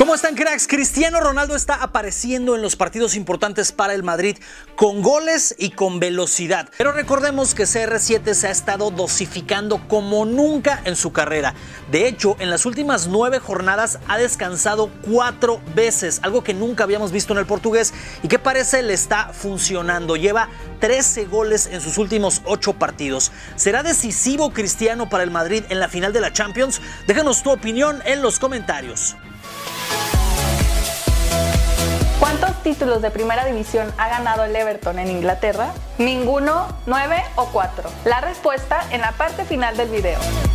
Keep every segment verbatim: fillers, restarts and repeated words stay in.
¿Cómo están, cracks? Cristiano Ronaldo está apareciendo en los partidos importantes para el Madrid con goles y con velocidad. Pero recordemos que C R siete se ha estado dosificando como nunca en su carrera. De hecho, en las últimas nueve jornadas ha descansado cuatro veces, algo que nunca habíamos visto en el portugués y que parece le está funcionando. Lleva trece goles en sus últimos ocho partidos. ¿Será decisivo Cristiano para el Madrid en la final de la Champions? Déjanos tu opinión en los comentarios. ¿Cuántos títulos de primera división ha ganado el Everton en Inglaterra? ¿Ninguno, nueve o cuatro? La respuesta en la parte final del video.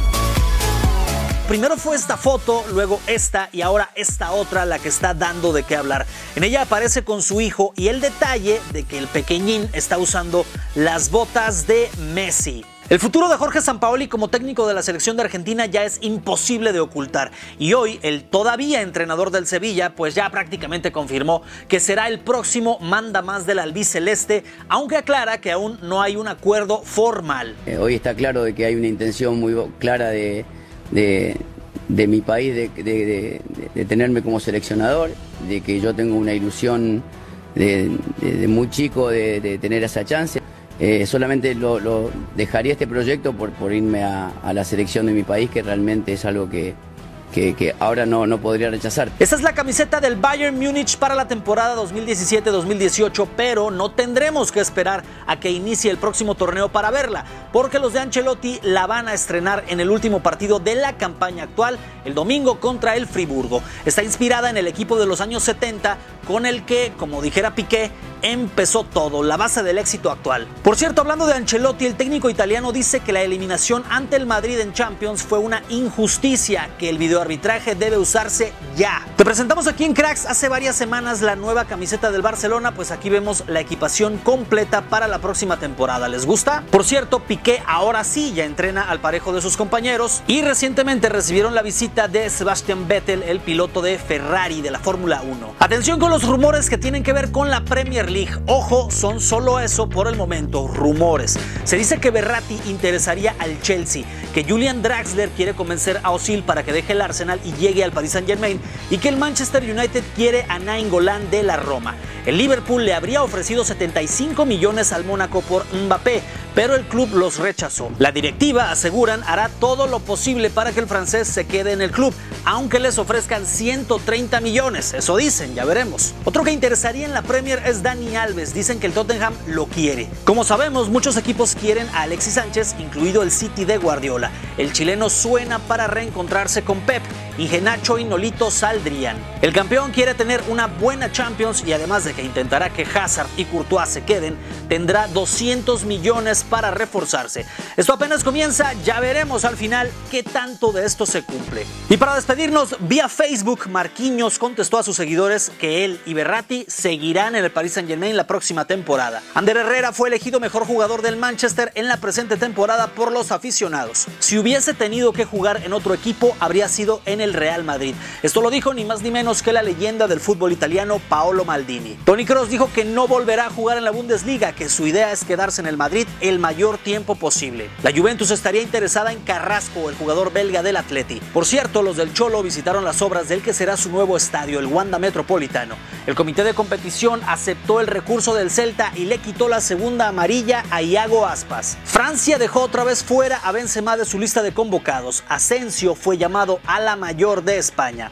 Primero fue esta foto, luego esta y ahora esta otra la que está dando de qué hablar. En ella aparece con su hijo y el detalle de que el pequeñín está usando las botas de Messi. El futuro de Jorge Sampaoli como técnico de la selección de Argentina ya es imposible de ocultar y hoy el todavía entrenador del Sevilla pues ya prácticamente confirmó que será el próximo mandamás del albiceleste, aunque aclara que aún no hay un acuerdo formal. Eh, hoy está claro de que hay una intención muy clara de, de, de mi país de, de, de, de tenerme como seleccionador, de que yo tengo una ilusión de, de, de muy chico de, de tener esa chance. Eh, solamente lo, lo dejaría este proyecto por, por irme a, a la selección de mi país, que realmente es algo que, que, que ahora no, no podría rechazar. Esta es la camiseta del Bayern Múnich para la temporada dos mil diecisiete dos mil dieciocho, pero no tendremos que esperar a que inicie el próximo torneo para verla, porque los de Ancelotti la van a estrenar en el último partido de la campaña actual, el domingo contra el Friburgo. Está inspirada en el equipo de los años setenta, con el que, como dijera Piqué, empezó todo, la base del éxito actual. Por cierto, hablando de Ancelotti, el técnico italiano dice que la eliminación ante el Madrid en Champions fue una injusticia, que el videoarbitraje debe usarse ya. Te presentamos aquí en Cracks hace varias semanas la nueva camiseta del Barcelona, pues aquí vemos la equipación completa para la próxima temporada. ¿Les gusta? Por cierto, Piqué ahora sí ya entrena al parejo de sus compañeros y recientemente recibieron la visita de Sebastian Vettel, el piloto de Ferrari de la Fórmula uno. Atención con los rumores que tienen que ver con la Premier League. Ojo, son solo eso por el momento, rumores. Se dice que Verratti interesaría al Chelsea, que Julian Draxler quiere convencer a Özil para que deje el Arsenal y llegue al Paris Saint-Germain, y que el Manchester United quiere a Nainggolan de la Roma. El Liverpool le habría ofrecido setenta y cinco millones al Mónaco por Mbappé, pero el club los rechazó. La directiva, aseguran, hará todo lo posible para que el francés se quede en el club, aunque les ofrezcan ciento treinta millones, eso dicen, ya veremos. Otro que interesaría en la Premier es Dani Alves, dicen que el Tottenham lo quiere. Como sabemos, muchos equipos quieren a Alexis Sánchez, incluido el City de Guardiola. El chileno suena para reencontrarse con Pep, y Genacho y Nolito saldrían. El campeón quiere tener una buena Champions y además de que intentará que Hazard y Courtois se queden, tendrá doscientos millones para reforzarse. Esto apenas comienza, ya veremos al final qué tanto de esto se cumple. Y para despedirnos, vía Facebook, Marquinhos contestó a sus seguidores que él y Verratti seguirán en el Paris Saint-Germain la próxima temporada. Ander Herrera fue elegido mejor jugador del Manchester en la presente temporada por los aficionados. Si hubiese tenido que jugar en otro equipo, habría sido en el Real Madrid. Esto lo dijo ni más ni menos que la leyenda del fútbol italiano, Paolo Maldini. Toni Kroos dijo que no volverá a jugar en la Bundesliga, que su idea es quedarse en el Madrid el mayor tiempo posible. La Juventus estaría interesada en Carrasco, el jugador belga del Atleti. Por cierto, los del Cholo visitaron las obras del que será su nuevo estadio, el Wanda Metropolitano. El comité de competición aceptó el recurso del Celta y le quitó la segunda amarilla a Iago Aspas. Francia dejó otra vez fuera a Benzema de su lista de convocados. Asensio fue llamado a la mayor de España.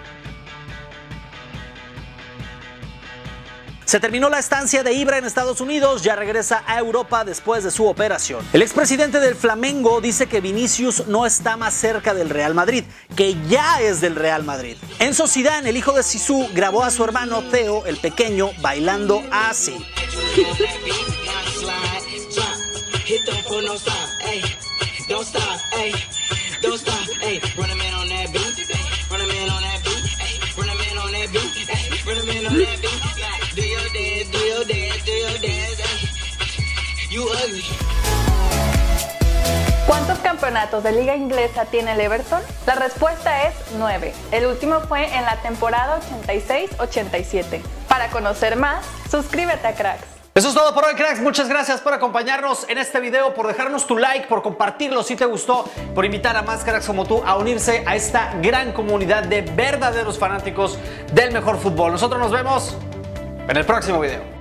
Se terminó la estancia de Ibra en Estados Unidos, ya regresa a Europa después de su operación. El expresidente del Flamengo dice que Vinicius no está más cerca del Real Madrid, que ya es del Real Madrid. Enzo Zidane, el hijo de Zizou, grabó a su hermano Theo, el pequeño, bailando así. ¿Cuántos campeonatos de liga inglesa tiene el Everton? La respuesta es nueve. El último fue en la temporada ochenta y seis ochenta y siete. Para conocer más, suscríbete a Cracks. Eso es todo por hoy, cracks. Muchas gracias por acompañarnos en este video, por dejarnos tu like, por compartirlo si te gustó, por invitar a más cracks como tú a unirse a esta gran comunidad de verdaderos fanáticos del mejor fútbol. Nosotros nos vemos en el próximo video.